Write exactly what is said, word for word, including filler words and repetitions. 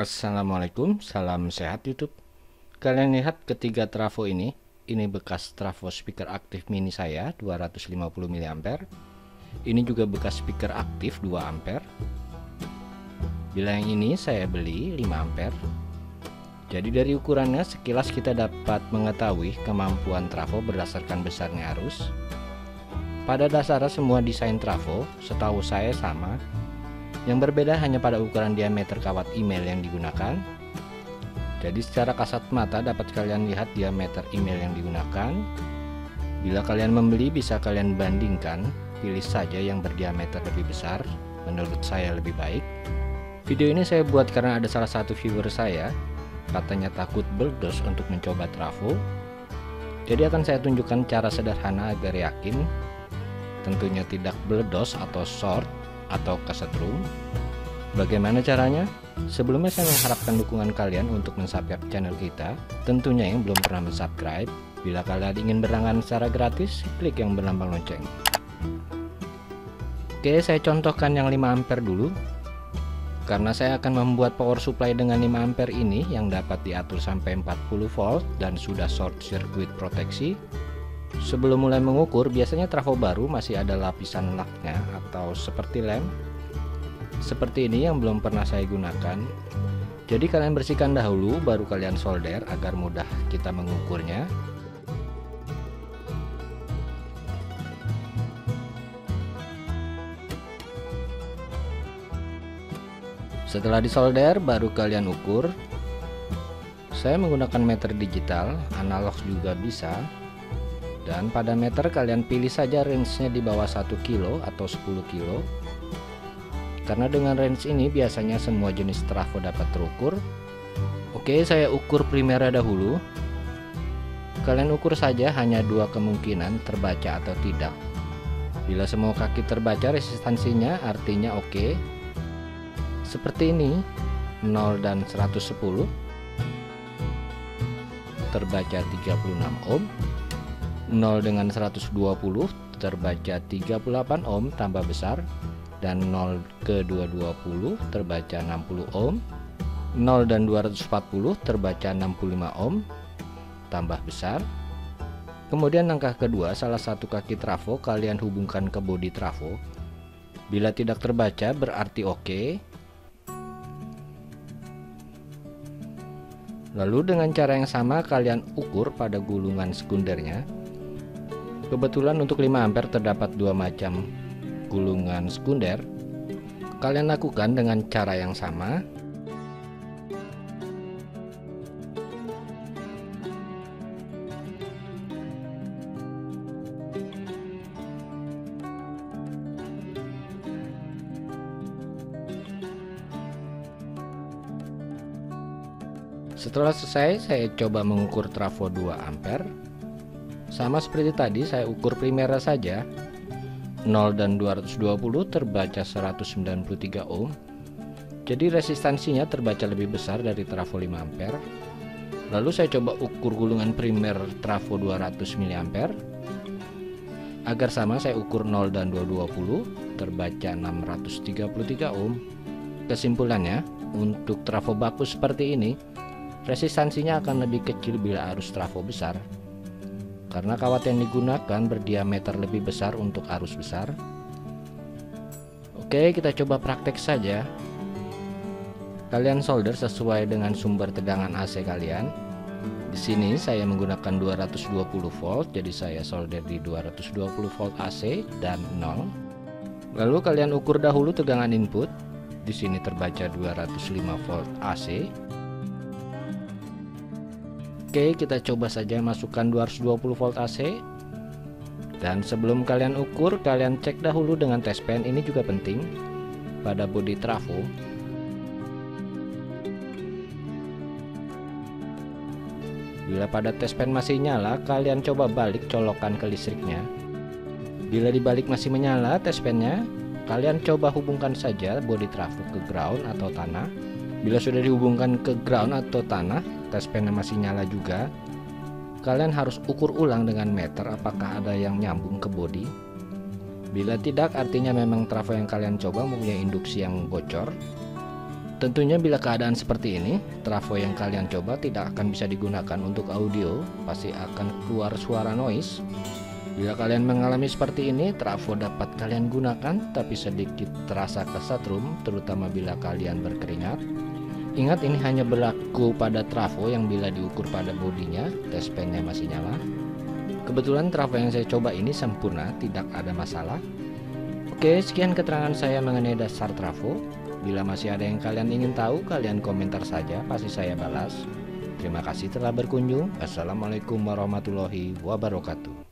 Assalamualaikum, salam sehat YouTube. Kalian lihat ketiga trafo ini. Ini bekas trafo speaker aktif mini saya dua ratus lima puluh miliampere. Ini juga bekas speaker aktif dua ampere. Bila yang ini saya beli lima ampere. Jadi dari ukurannya sekilas kita dapat mengetahui kemampuan trafo berdasarkan besarnya arus. Pada dasarnya semua desain trafo setahu saya sama. Yang berbeda hanya pada ukuran diameter kawat email yang digunakan. Jadi secara kasat mata dapat kalian lihat diameter email yang digunakan. Bila kalian membeli bisa kalian bandingkan, pilih saja yang berdiameter lebih besar, menurut saya lebih baik. Video ini saya buat karena ada salah satu viewer saya, katanya takut meledos untuk mencoba trafo. Jadi akan saya tunjukkan cara sederhana agar yakin, tentunya tidak meledos atau short atau kesetrum. Bagaimana caranya? Sebelumnya saya mengharapkan dukungan kalian untuk mensubscribe channel kita, tentunya yang belum pernah mensubscribe. Bila kalian ingin berlangganan secara gratis, klik yang berlambang lonceng. Oke, saya contohkan yang lima ampere dulu. Karena saya akan membuat power supply dengan lima ampere ini yang dapat diatur sampai empat puluh volt dan sudah short circuit proteksi. Sebelum mulai mengukur, biasanya trafo baru masih ada lapisan laknya atau seperti lem. Seperti ini yang belum pernah saya gunakan. Jadi kalian bersihkan dahulu baru kalian solder agar mudah kita mengukurnya. Setelah disolder baru kalian ukur. Saya menggunakan meter digital, analog juga bisa. Dan pada meter kalian pilih saja range-nya di bawah satu kilo atau sepuluh kilo. Karena dengan range ini biasanya semua jenis trafo dapat terukur. Oke, saya ukur primernya dahulu. Kalian ukur saja hanya dua kemungkinan, terbaca atau tidak. Bila semua kaki terbaca resistansinya artinya oke. Seperti ini, nol dan seratus sepuluh. Terbaca tiga puluh enam ohm. nol dengan seratus dua puluh terbaca tiga puluh delapan ohm tambah besar, dan nol ke dua ratus dua puluh terbaca enam puluh ohm. Nol dan dua ratus empat puluh terbaca enam puluh lima ohm tambah besar. Kemudian langkah kedua, salah satu kaki trafo kalian hubungkan ke bodi trafo. Bila tidak terbaca berarti oke. Lalu dengan cara yang sama kalian ukur pada gulungan sekundernya. Kebetulan untuk lima ampere terdapat dua macam gulungan sekunder. Kalian lakukan dengan cara yang sama. Setelah selesai, saya coba mengukur trafo dua ampere. Sama seperti tadi, saya ukur primernya saja. nol dan dua ratus dua puluh terbaca seratus sembilan puluh tiga ohm. Jadi resistansinya terbaca lebih besar dari trafo lima ampere. Lalu saya coba ukur gulungan primer trafo dua ratus miliampere. Agar sama saya ukur nol dan dua ratus dua puluh terbaca enam ratus tiga puluh tiga ohm. Kesimpulannya, untuk trafo bagus seperti ini, resistansinya akan lebih kecil bila arus trafo besar. Karena kawat yang digunakan berdiameter lebih besar untuk arus besar. Oke, kita coba praktek saja. Kalian solder sesuai dengan sumber tegangan A C kalian. Di sini saya menggunakan dua ratus dua puluh volt, jadi saya solder di dua ratus dua puluh volt A C dan nol. Lalu kalian ukur dahulu tegangan input. Di sini terbaca dua ratus lima volt A C. Oke, kita coba saja masukkan dua ratus dua puluh volt A C. Dan sebelum kalian ukur, kalian cek dahulu dengan test pen. Ini juga penting pada bodi trafo. Bila pada test pen masih nyala, kalian coba balik colokan ke listriknya. Bila dibalik masih menyala test pennya, kalian coba hubungkan saja bodi trafo ke ground atau tanah. Bila sudah dihubungkan ke ground atau tanah, test pennya masih nyala juga, kalian harus ukur ulang dengan meter apakah ada yang nyambung ke bodi. Bila tidak, artinya memang trafo yang kalian coba mempunyai induksi yang bocor. Tentunya bila keadaan seperti ini, trafo yang kalian coba tidak akan bisa digunakan untuk audio, pasti akan keluar suara noise. Bila kalian mengalami seperti ini, trafo dapat kalian gunakan tapi sedikit terasa kesetrum, terutama bila kalian berkeringat. Ingat, ini hanya berlaku pada trafo yang bila diukur pada bodinya, test pen-nya masih nyala. Kebetulan trafo yang saya coba ini sempurna, tidak ada masalah. Oke, sekian keterangan saya mengenai dasar trafo. Bila masih ada yang kalian ingin tahu, kalian komentar saja, pasti saya balas. Terima kasih telah berkunjung. Assalamualaikum warahmatullahi wabarakatuh.